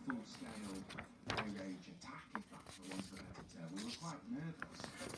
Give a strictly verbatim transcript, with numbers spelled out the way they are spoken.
full-scale air rage attack, if that's the one for better term. We were quite nervous.